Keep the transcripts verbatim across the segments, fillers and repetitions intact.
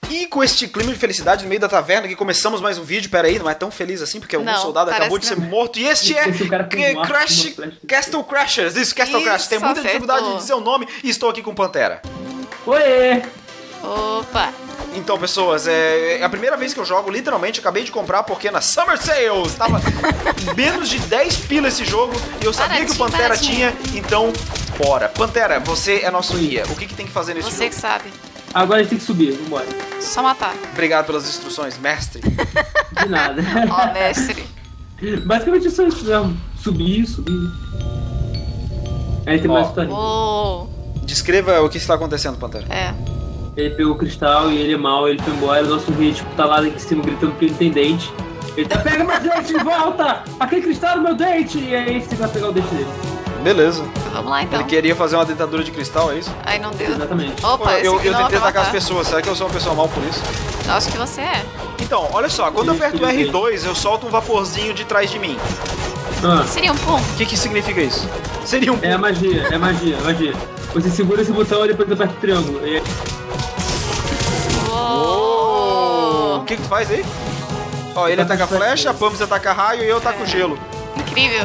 E com este clima de felicidade no meio da taverna que começamos mais um vídeo, pera aí, não é tão feliz assim, porque algum Não, soldado acabou de parece ser que não. morto. E este é Esse cara tem um arco, Crash, uma flecha. Castle Crashers, isso, Castle Isso, Crash. Tem muita acertou. dificuldade de dizer o nome e estou aqui com Pantera. Oê! Opa. Então, pessoas, é, é a primeira vez que eu jogo, literalmente, acabei de comprar porque na Summer Sales tava menos de dez pila esse jogo e eu sabia que o Baratinho, Pantera baratinho. tinha, então, bora. Pantera, você é nosso guia. O que, que tem que fazer nesse Você jogo? que sabe. Agora a gente tem que subir, vambora. Só matar. Obrigado pelas instruções, mestre. De nada. Ó, mestre. Basicamente é só isso mesmo. Subir, subir. Aí tem Ó. mais historinha. Uou. Descreva o que está acontecendo, Pantera. É. Ele pegou o cristal e ele é mau, ele foi embora. O nosso rei, tipo, tá lá aqui em cima gritando pro intendente. Ele tá, pega meu dente de volta! Aquele cristal no meu dente! E aí você vai pegar o dente dele. Beleza. Vamos lá, então. Ele queria fazer uma dentadura de cristal, é isso? Aí não deu. Exatamente. Pô, Opa, esse eu aqui eu não é tentei pra atacar as matar. pessoas, será que eu sou uma pessoa mal por isso? Eu acho que você é. Então, olha só, quando eu aperto o R dois, eu solto um vaporzinho de trás de mim. Ah, Seria um pum. O que que significa isso? Seria um... é a magia, é magia, é magia. Você segura esse botão e depois aperta o triângulo. E... Oh! Uou. O que que tu faz aí? Ó, ele ataca flecha, a Pumps ataca raio e eu ataco É. gelo. Incrível.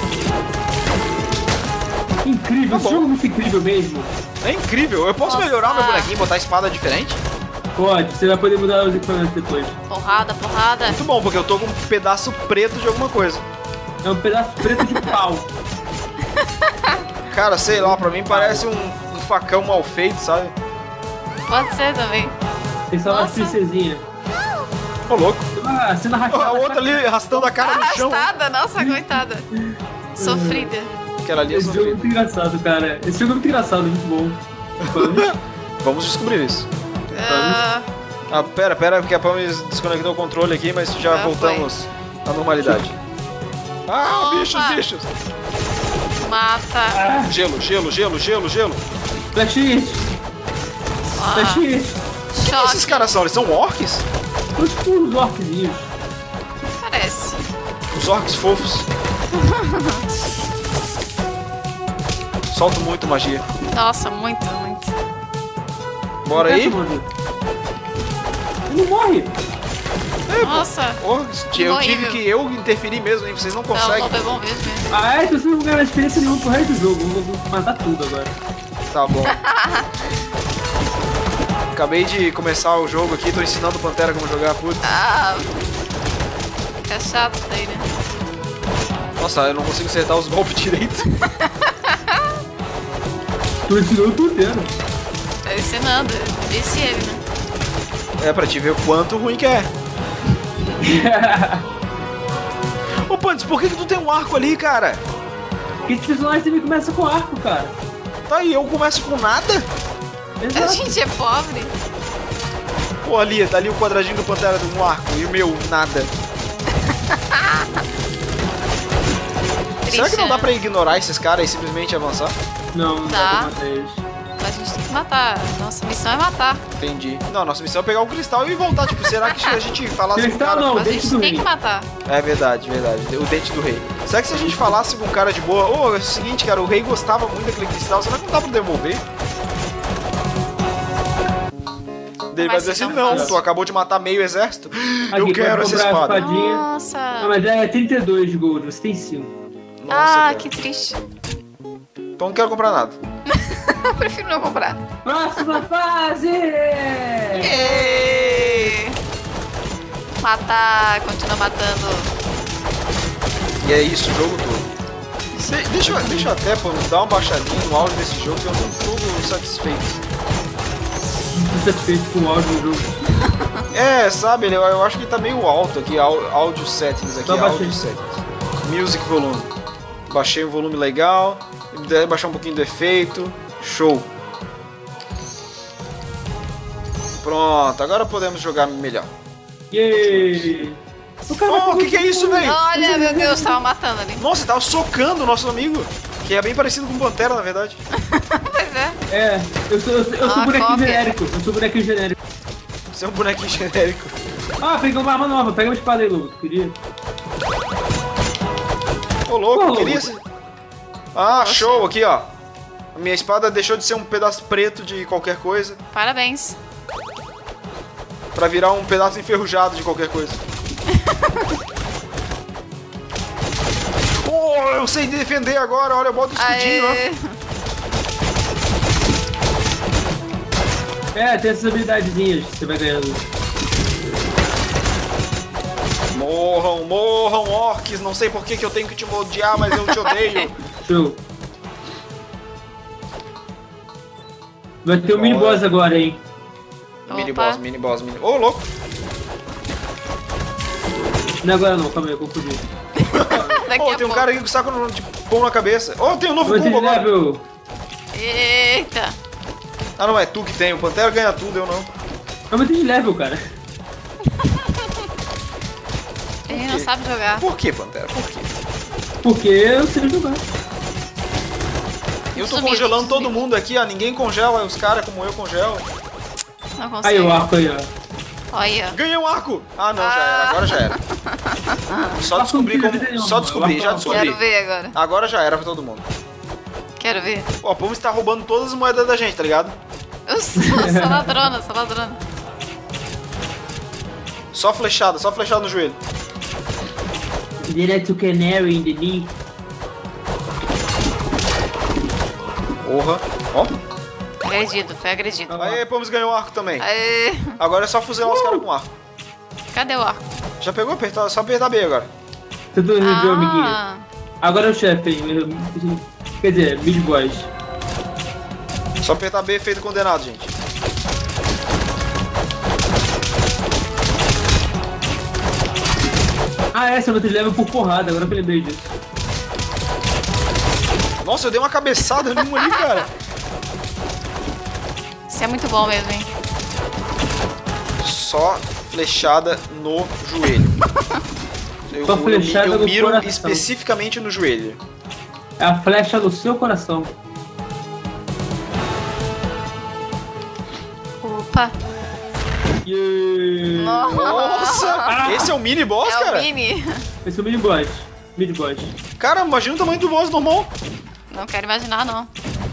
Incrível, Tá esse bom. jogo é muito incrível mesmo. É incrível. Eu posso Nossa. melhorar meu bonequinho e botar espada diferente? Pode, você vai poder mudar os equipamentos depois. Porrada, porrada. Muito bom, porque eu tô com um pedaço preto de alguma coisa. É um pedaço preto de pau. Cara, sei lá, pra mim parece um, um facão mal feito, sabe? Pode ser também. Tem só uma Nossa. princesinha. Ô, louco. Ah, sendo A arrastada. outra ali arrastando a cara no chão. Arrastada, nossa, coitada. Sofrida. Aquela ali eu Esse jogo é sofri. muito engraçado, cara. Esse jogo é muito engraçado, muito bom. Vamos? Vamos descobrir isso. Ah, Ah, pera, pera, porque a Pumps desconectou o controle aqui, mas já Já voltamos à normalidade. Ah, Opa. bichos, bichos. mata. Ah, Gelo, gelo, gelo, gelo, gelo. flash hit, flash Ah, hit. O que choque. esses caras são? Eles são orcs? Os puros orquezinhos. Parece. Os orcs fofos. Solto muito magia. Nossa, muito, muito. Bora aí? Ele não morre. Nossa. Orcs, eu Horrível. tive que eu interferir mesmo, hein? Vocês não Não, conseguem. não é bom mesmo. mesmo. Ah, é? Então você não ganha experiência nenhuma pro resto do jogo. Eu vou matar tudo agora. Tá bom. Acabei de começar o jogo aqui, tô ensinando o Pantera como jogar, putz. Ah, fica chato daí, né? Nossa, eu não consigo acertar os golpes direito. Tu ensinou tudo inteiro. Tá ensinando. Disse ele, né? É pra te ver o quanto ruim que é. Ô Pantes, por que que tu tem um arco ali, cara? Porque esse personagem também começa com arco, cara. Tá aí, eu começo com nada? A Exato. gente é pobre. Pô, ali, tá ali o quadradinho do Pantera de um arco e o meu, nada. Será que não dá pra ignorar esses caras e simplesmente avançar? Não, não Tá. dá pra matar eles. A gente tem que matar. Nossa missão é matar. Entendi. Não, nossa missão é pegar o cristal e voltar. Tipo, será que se a gente falasse com o Cristal cara... não, o Mas a dente gente do tem rei. que matar. É verdade, verdade. O dente do rei. Será que se a gente falasse com um cara de boa, ô, é o seguinte, cara, o rei gostava muito daquele cristal, será que não dá pra devolver? Ele vai Vai dizer ser assim, tão não, fácil. tu acabou de matar meio exército. Aqui, Eu quero pode essa comprar a espada. espadinha. Ah, Nossa. mas é trinta e dois de gold, você tem cinco. Nossa, ah, cara. que triste. Então não quero comprar nada. Eu prefiro não comprar. Próxima fase! Êêêê. Matar, continua matando. E é isso, o jogo todo. De- deixa, eu, deixa eu até pô, dar uma baixadinha no áudio desse jogo que eu não tô satisfeito. Não tô satisfeito com o áudio do jogo. É, sabe, eu, eu acho que tá meio alto aqui, au- áudio settings aqui, Só baixei. áudio settings. Music volume. Baixei um volume legal, deve baixar um pouquinho do efeito. Show. Pronto, agora podemos jogar melhor. Yay! O cara Oh, o que, que é isso, velho? Olha, meu Deus, tava matando ali. Nossa, tava socando o nosso amigo. Que é bem parecido com o Pantera, na verdade. Pois é. É, eu sou, eu sou, eu sou Ah, bonequinho cópia. genérico. Eu sou bonequinho genérico. Você é um bonequinho genérico. Ah, peguei uma arma nova. Pega uma espada aí, Lu. Queria. Ô, louco, Ô, queria... louco. se- Ah, show, aqui, ó. A minha espada deixou de ser um pedaço preto de qualquer coisa. Parabéns. Pra virar um pedaço enferrujado de qualquer coisa. Oh, eu sei defender agora, olha, bota o escudinho, Aê. ó. É, tem essas habilidadezinhas que você vai ganhando. Morram, morram, orcs. Não sei por que, que eu tenho que te odiar, mas eu te odeio. Show. Vai ter o um mini boss agora, hein? Mini Opa. boss, mini boss, mini... Ô, oh, louco. Não é agora não, calma aí, eu confundi. Daqui Oh, a tem um pouco. cara aqui com saco de pão na cabeça. Oh, tem um novo Vou ter combo de agora. level. Eita. Ah, não, é tu que tem. O Pantera ganha tudo, eu não. Eu vou ter de level, cara. Ele não sabe jogar. Por que, Pantera? Por quê? Porque eu sei jogar. Eu tô Sumiu, congelando todo sumiu. mundo aqui, ó. Ninguém congela, os caras como eu congelam. Não consigo. Aí o arco aí, ó. Olha. Ganhei um arco! Ah, não, já era. Agora já era. Só Arco descobri não como... precisa Só não, descobri, já arco não. descobri. Quero ver agora. Agora já era pra todo mundo. Quero ver. Ó, o povo está roubando todas as moedas da gente, tá ligado? Eu sou, sou ladrona, sou ladrona. Só flechada, só flechada no joelho. Direct to canary in the knee. Porra. Ó. Agredido, foi agredido. Aí, Pomes ganhou um arco também. Aê. Agora é só fuzilar os caras com arco. Cadê o arco? Já pegou? Apertar, só apertar B agora. Tentou reviver o amiguinho. Ah, Agora é o chefe, hein? Quer dizer, mid boss. Só apertar B feito condenado, gente. Ah, essa não te leva por porrada, agora que eu lembrei disso. Nossa, eu dei uma cabeçada numa ali, cara. isso é muito bom mesmo, hein? Só flechada no joelho. Eu, Só eu, flechada eu no miro coração. especificamente no joelho. É a flecha no seu coração. Opa. Yeah. Nossa! Esse é o mini boss, É cara? o mini. Esse é o mid boss. Mid boss. Cara, imagina o tamanho do boss normal. Não quero imaginar, não.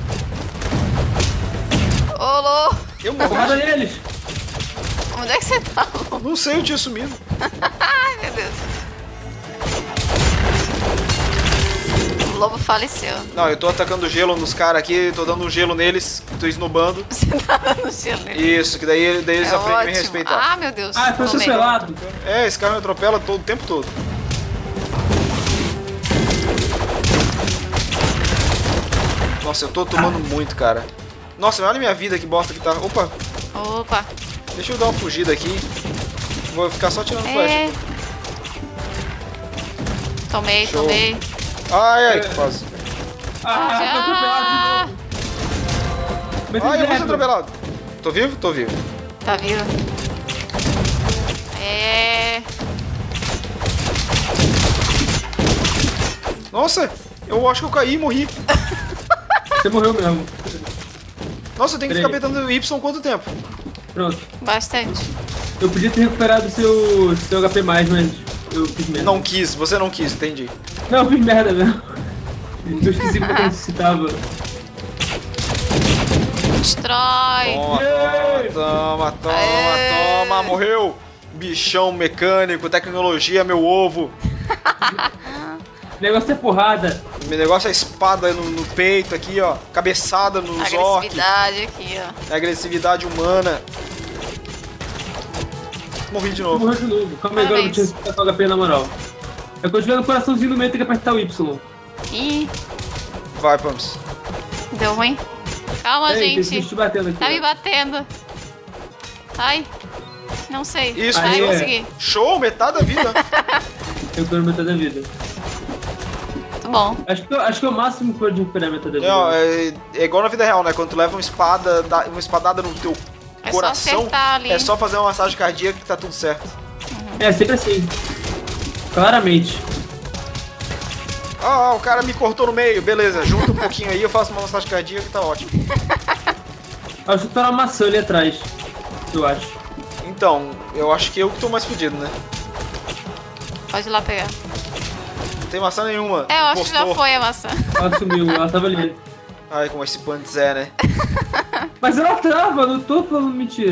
Ô, Lô. Eu morri. Porrada neles! Onde é que você tá, Lô? Não sei, eu tinha sumido. Ai, meu Deus. O lobo faleceu. Não, eu tô atacando gelo nos caras aqui, tô dando um gelo neles, tô esnobando. Você tá dando gelo nele. Isso, que daí, daí eles É aprendem a me ótimo. respeitar. Ah, meu Deus. Ah, foi Tomei. atropelado. É, esse cara me atropela todo o tempo todo. Nossa, eu tô tomando muito, cara. Nossa, olha a minha vida, que bosta que tá. Opa, Opa. deixa eu dar uma fugida aqui. Vou ficar só tirando É. flecha. Tomei, Show. tomei. Ai, ai, que quase. Ah, foi atropelado de Ah, novo. Mas Ai, eu vou tem ser level. atropelado. Tô vivo? Tô vivo. tá vivo. É. Nossa, eu acho que eu caí e morri. Você morreu mesmo. Nossa, eu tenho que Peraí. ficar apertando Y quanto tempo? Pronto. Bastante. Eu podia ter recuperado seu, seu H P mais, mas eu fiz merda. Não quis, você não quis, entendi. Não, eu fiz merda mesmo. Eu esqueci que eu necessitava. Destrói. Toma, Yay! toma, toma, Aê! toma, morreu. Bichão mecânico, tecnologia, meu ovo. O negócio é porrada. Meu negócio é espada no, no peito aqui, ó. Cabeçada nos orcs. Agressividade aqui, ó. Agressividade humana. Morri de novo. Morreu de novo. Calma aí, agora eu Parabéns. tinha que ficar H P na moral. É quando tiver no coraçãozinho no meio, tem que apertar o Y. Ih, Vai, Pams. deu ruim. Calma, Ei, tem gente. bicho te batendo aqui. Tá me ó. batendo. Ai. Não sei. Isso, Ai, aí, é. consegui. Show, metade da vida. Eu tô na metade da vida. Muito bom. Acho que, eu- acho que é o máximo que pode recuperar a metade da vida. É, ó, é, é igual na vida real, né? Quando tu leva uma espada, dá- uma espadada no teu É só coração, acertar ali. é só fazer uma massagem cardíaca que tá tudo certo. É, sempre assim. Claramente. Ah, o cara me cortou no meio, beleza. Junta um pouquinho aí, eu faço uma massagem cardíaca que tá ótimo. Acho que tá uma maçã ali atrás. Eu acho. Então, eu acho que eu que tô mais fudido, né? Pode ir lá pegar. Não tem maçã nenhuma. É, eu acho que já Impostor. foi a maçã. Ela sumiu, ela tava ali. Ai, como esse Pantz é, né? Mas ela tava, não tô falando mentira.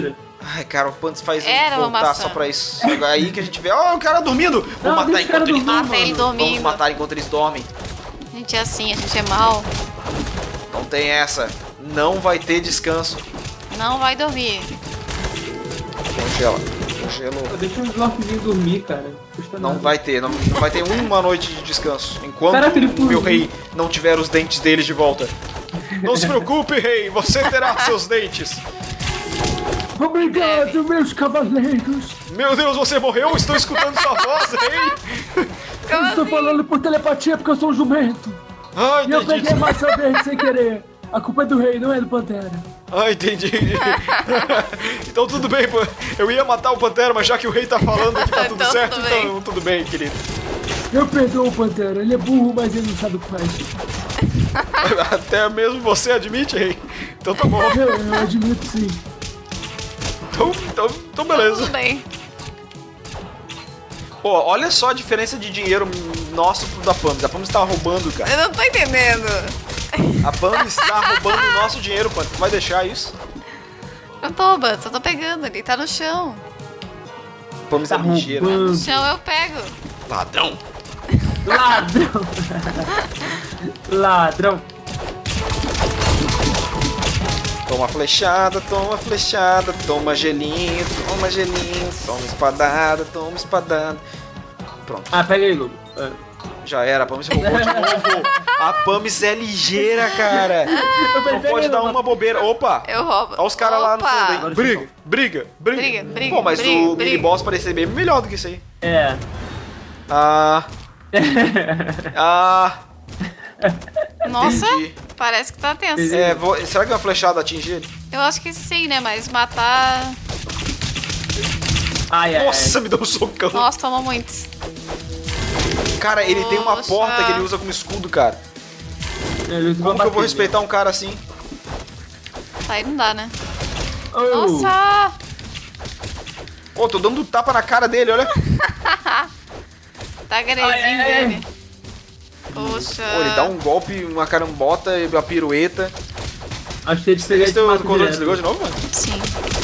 Ai, cara, o Pantos faz ele Era uma voltar maçã. só pra isso. Aí que a gente vê, ó, o cara dormindo. Vamos Não, matar deixa o cara enquanto ele dormir, dorme. Mata ele Vamos dormindo. matar enquanto eles dormem. A gente é assim, a gente é mal. Não tem essa. Não vai ter descanso. Não vai dormir. Congela. Congelou. Deixa os orquezinhos dormir, cara. Custa Não nada. vai ter, não, não vai ter uma noite de descanso. Enquanto Caraca, ele o meu fugiu. rei não tiver os dentes dele de volta. Não se preocupe, rei, você terá seus dentes. Obrigado, meus cavaleiros. Meu Deus, você morreu? Estou escutando sua voz, rei. Eu estou falando por telepatia porque eu sou um jumento. Ah, E eu entendi. peguei a maçã verde sem querer. A culpa é do rei, não é do Pantera. Ah, entendi. Então tudo bem, pô. Eu ia matar o Pantera, mas já que o rei tá falando que tá tudo Então certo, tudo bem. então tudo bem, querido. Eu perdoo o Pantera, ele é burro, mas ele não sabe o que faz. Até mesmo você admite, rei. Então tá bom. Eu, eu admito sim. Então, então, então beleza. Tudo bem. Pô, olha só a diferença de dinheiro nosso pro da Pams. A Pams tá roubando, cara. Eu não tô entendendo. A Pams está roubando o nosso dinheiro, Pam. Tu vai deixar isso? Não tô roubando, só tô pegando. Ele tá no chão. A Pams é Tá ligeira. No roubando. chão eu pego. Ladrão. Ladrão. Ladrão. Toma flechada, toma flechada, toma gelinho, toma gelinho, toma espadada, toma espadada. Pronto, Ah, pega aí, Lugo. É. já era, a Pams roubou de novo. A Pams é ligeira, cara. Não pode dar uma bobeira. Opa! Eu roubo. Olha os caras lá no Opa! fundo aí. Briga, briga, briga. Briga, briga, Pô, mas briga, o briga. mini boss parecia bem melhor do que isso aí. É. Ah. Ah. Nossa, Entendi. parece que tá tenso. É, vou- será que uma flechada atinge ele? Eu acho que sim, né? Mas matar... Ai, ai, Nossa, me deu um socão. Nossa, toma muitos. Cara, ele tem uma Poxa. porta que ele usa como escudo, cara. ai. Como que eu vou respeitar um cara assim? Tá aí não dá, né? Oh. Nossa! Pô, tô dando tapa na cara dele, olha. Tá agredindo Ai, ai, ai. ele. Poxa. Pô, ele dá um golpe, uma carambota, uma pirueta. Acho que ele pegar Esse esse teu mato controle direto. desligou de novo, mano? Sim.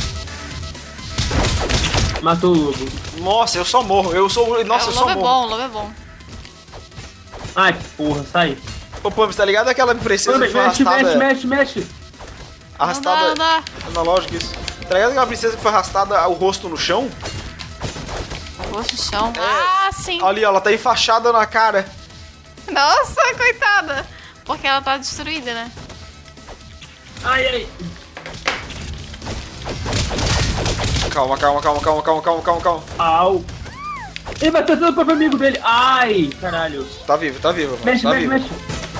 Matou o lobo. Nossa, eu só morro. Eu sou. Nossa, É, eu o só lobo é morro. bom, o lobo é bom. Ai, porra, sai. Ô, Pams, tá ligado aquela princesa que foi Mexe, mexe, arrastada. mexe, mexe. Arrastada. Não dá, não dá. Analógico isso. Tá ligado aquela princesa que foi arrastada o rosto no chão? Rosto no chão. É. Ah, sim. Ali, ó, ela tá enfaixada na cara. Nossa, coitada. Porque ela tá destruída, né? Ai, ai. Calma, calma, calma, calma, calma, calma, calma, calma. Au. Ele vai tentando o próprio amigo dele. Ai, caralho. Tá vivo, tá vivo, mano. Mexe, tá mexe, vivo. mexe.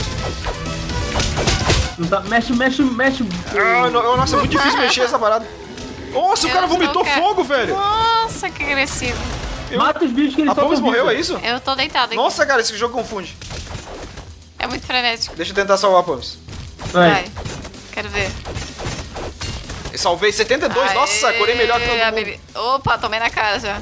Não tá, mexe, mexe, mexe. Ah, no- nossa, é muito difícil mexer essa parada. Nossa, o Eu cara não vomitou quero. fogo, velho. Nossa, que agressivo. Eu- Mata os bichos que ele A Pams morreu, é isso? Eu tô deitada aqui. Nossa, cara, esse jogo confunde. É muito frenético. Deixa eu tentar salvar a Pams. Vai. Vai. Quero ver. Eu salvei setenta e dois, nossa, Aê, curei melhor que todo mundo. abri- Opa, tomei na cara já.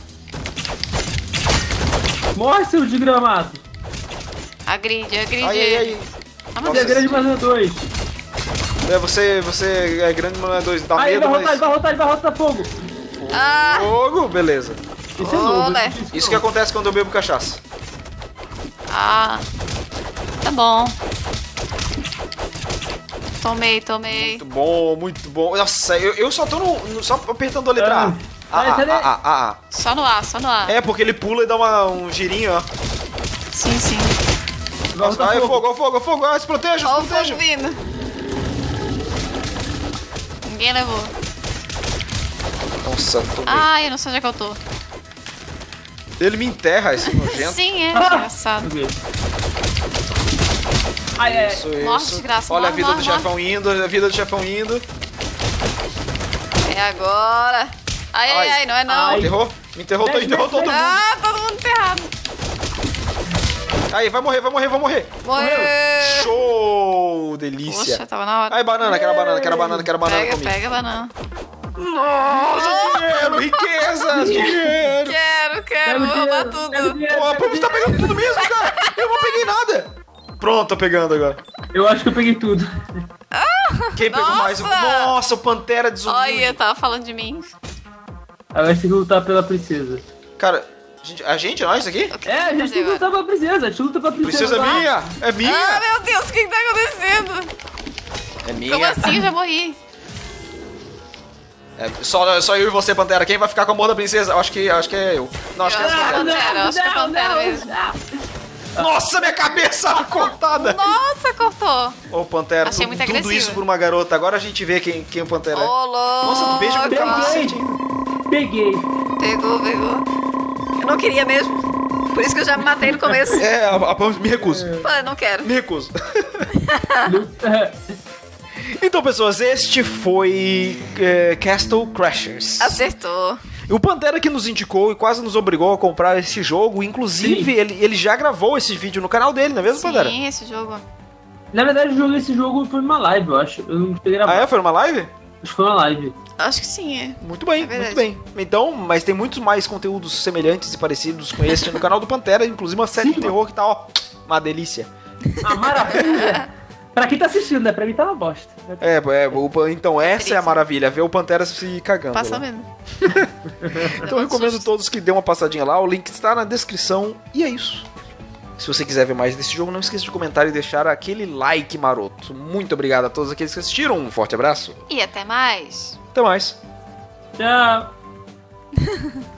Morre, seu desgramado. Agride, agride. Ai, ai, ai. Ah, Você mas é grande, mas é dois. É, você, você é grande, mas não é dois. Dá Aí, ele medo, vai rotar, ele mas... vai rotar, ele vai rotar fogo. Ah, Fogo, beleza. Isso é novo. Olé. isso Isso que acontece quando eu bebo cachaça. ah. Tá bom. Tomei, tomei. Muito bom, muito bom. Nossa, eu, eu só tô no, no- só apertando a letra A. Ah. A, Vai, A, cadê? A, A, A, A. Só no ar, só no ar. É, porque ele pula e dá uma, um girinho, ó. Sim, sim. Vai Nossa, rotar ai, fogo. fogo, ó, fogo, ó, fogo. Ah, se proteja, Olha se o fogo proteja. vindo. Ninguém levou. Nossa, tomei. Ai, eu não sei onde é que eu tô. Ele me enterra, esse nojento. Sim, é. Ah. Engraçado. Ok. Ai, ai, Isso, Morre, isso. desgraça, Olha a morre, vida morre, do chefão indo, a vida do chefão indo. É agora. Ai, ai, Ai. ai, não é não. Ai. Enterrou? Me enterrou, tô, Mexe, enterrou mexe, todo mundo. Ah, todo mundo enterrado. Aí, vai morrer, vai morrer, vai morrer. Morreu. Show! Delícia. Poxa, tava na hora. Ai, banana, quero banana, quero banana, quero banana Pega, comigo. pega a banana. Nossa, dinheiro, riqueza, dinheiro. Quero, quero, vou roubar tudo. Pô, a Pumps tá pegando tudo mesmo, cara. Eu não peguei nada. Pronto, tô pegando agora. Eu acho que eu peguei tudo. Quem pegou mais? Nossa! Nossa, o Pantera desumilde. Olha, tava falando de mim. Agora a gente tem que lutar pela princesa. Cara, a gente, a gente nós aqui? O que É, a vai gente fazer tem que lutar agora? pela princesa. A gente luta pela princesa. Princesa é lá. minha! É minha! Ah, meu Deus, o que que tá acontecendo? É minha. Como assim? Eu já morri. É, só, só eu e você, Pantera. Quem vai ficar com o amor da princesa? Eu acho que, acho que é eu. Não, acho Eu que é acho a que é Pantera. Pantera, eu acho que é Pantera mesmo. Nossa, minha cabeça cortada! Nossa, cortou. Ô, Pantera, Achei tu- muito tudo agressiva. isso por uma garota. Agora a gente vê quem, quem o Pantera Ô, é. louco. Nossa, tu beija com Peguei. capacete. Peguei. Pegou, pegou. Eu não queria mesmo. Por isso que eu já me matei no começo. É, a, a, me recuso. Falei, não quero. Me recuso. Então, pessoas, este foi é, Castle Crashers. Acertou. O Pantera que nos indicou e quase nos obrigou a comprar esse jogo. Inclusive, ele, ele já gravou esse vídeo no canal dele, não é mesmo, Pantera? Sim, esse jogo. Na verdade, eu joguei esse jogo foi numa live, eu acho. Eu não cheguei a Ah, gravar. é? Foi numa live? Acho que foi uma live. Acho que sim, é. Muito bem, É verdade. muito bem. Então, mas tem muitos mais conteúdos semelhantes e parecidos com este no canal do Pantera, inclusive uma série Sim, de terror que tá, ó, uma delícia. A maravilha. Pra quem tá assistindo, né? Pra mim tá uma bosta. É, é o, então essa é a Delícia. maravilha, ver o Pantera se cagando. Passa lá. mesmo. Então eu recomendo todos que dêem uma passadinha lá, o link está na descrição e é isso. Se você quiser ver mais desse jogo, não esqueça de comentar e deixar aquele like maroto. Muito obrigado a todos aqueles que assistiram, um forte abraço, E até mais. até mais. Tchau.